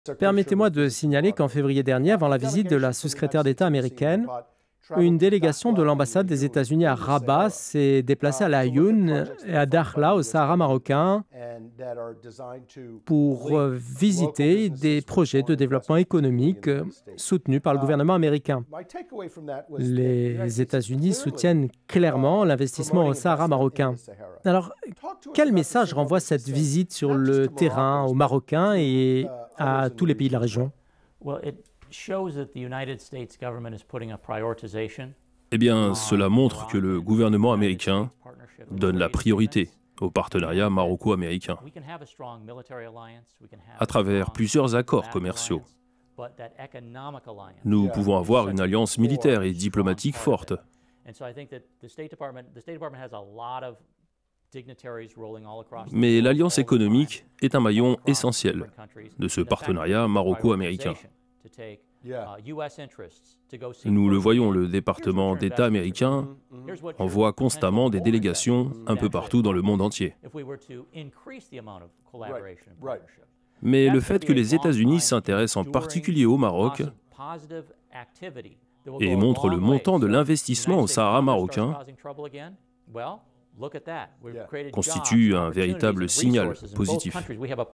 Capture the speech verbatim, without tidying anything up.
Permettez-moi de signaler qu'en février dernier, avant la visite de la sous-secrétaire d'État américaine, une délégation de l'ambassade des États-Unis à Rabat s'est déplacée à La Laayoune et à Dakhla, au Sahara marocain, pour euh, visiter des projets de développement économique euh, soutenus par le gouvernement américain. Les États-Unis soutiennent clairement l'investissement au Sahara marocain. Alors, quel message renvoie cette visite sur le terrain aux Marocains et à tous les pays de la région? Eh bien, cela montre que le gouvernement américain donne la priorité au partenariat maroco-américain à travers plusieurs accords commerciaux. Nous pouvons avoir une alliance militaire et diplomatique forte. Mais l'alliance économique est un maillon essentiel de ce partenariat maroco-américain. Nous le voyons, le département d'État américain envoie constamment des délégations un peu partout dans le monde entier. Mais le fait que les États-Unis s'intéressent en particulier au Maroc et montrent le montant de l'investissement au Sahara marocain constitue un véritable signal positif.